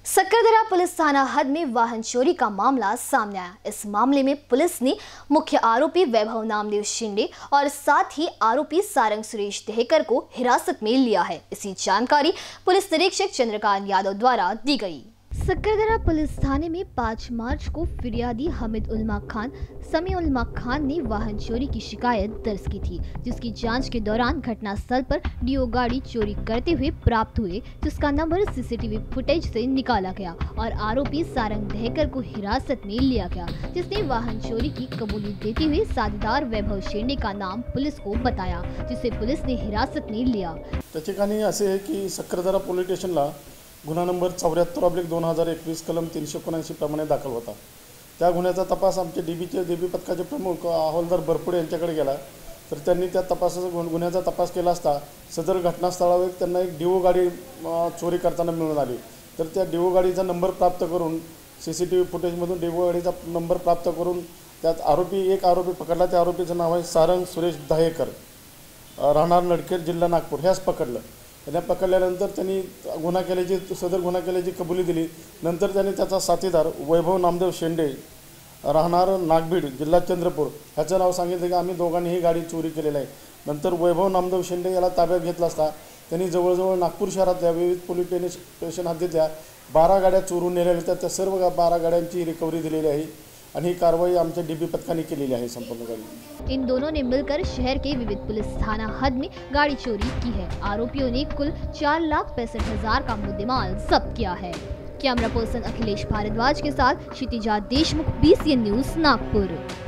Sakkardara police थाना हद में वाहन चोरी का मामला सामने आया। इस मामले में पुलिस ने मुख्य आरोपी वैभव नामदेव शिंदे और साथ ही आरोपी सारंग सुरेश दहेकर को हिरासत में लिया है। इसी जानकारी पुलिस निरीक्षक चंद्रकांत यादव द्वारा दी गई। सक्करदरा पुलिस थाने में 5 मार्च को फिरियादी हमीद उल्मा खान समी उल्मा खान ने वाहन चोरी की शिकायत दर्ज की थी, जिसकी जांच के दौरान घटनास्थल पर डीओ गाड़ी चोरी करते हुए प्राप्त हुए, जिसका नंबर सीसीटीवी फुटेज से निकाला गया और आरोपी सारंग दहेकर को हिरासत में लिया गया, जिसने वाहन चोरी की कबूली देते हुए साझेदार वैभव शिंदे का नाम पुलिस को बताया, जिसे पुलिस ने हिरासत में लिया। सक्करदरा पोलीस स्टेशनला गुन्हा नंबर 74/2021 कलम 379 प्रमाणे दाखल होता। त्या गुन्ह्याचा तपास आमचे डीबी पथकाचे प्रमुख हवालदार बरपुडे यांच्याकडे गेला, तर त्यांनी त्या गुन्ह्याचा तपास केला असता सदर घटनास्थळावर त्यांना एक डीओ गाडी चोरी करताना मिळून आली। तर त्या डीओ गाडीचा नंबर प्राप्त करून सीसीटीव्ही फुटेजमधून डीओ गाडीचा नंबर प्राप्त करून त्यात एक आरोपी पकडला। त्या आरोपीचं नाव आहे सारंग सुरेश दहेकर, राहणार नडखेड, जिल्हा नागपूर, ह्याच पकडलं। त्यांना पकडल्यानंतर त्यांनी सदर गुन्हा केल्याची कबुली दिली। नंतर त्यांनी त्याचा साथीदार वैभव नामदेव शिंदे, राहणार नागभीड, जिल्हा चंद्रपूर, ह्याचं नाव सांगितलं की आम्ही दोघांनी ही गाडी चोरी केलेली आहे। नंतर वैभव नामदेव शिंदे याला ताब्यात घेतला असता त्यांनी जवळजवळ नागपूर शहरातल्या विविध पोलीस स्टेशन हद्दीतल्या 12 गाड्या चोरून नेलेल्या होत्या। त्या सर्व 12 गाड्यांची रिकव्हरी दिलेली आहे आणि ही कारवाई आमच्या डीबी पथकाने केलेली आहे संपूर्ण गाड़ी। इन दोनों ने मिलकर शहर के विविध पुलिस थाना हद में गाड़ी चोरी की है। आरोपियों ने कुल 4,65,000 का मुद्देमाल जब्त किया है। कैमरा पर्सन अखिलेश भारद्वाज के साथ क्षितिजा देशमुख, BCN न्यूज, नागपुर।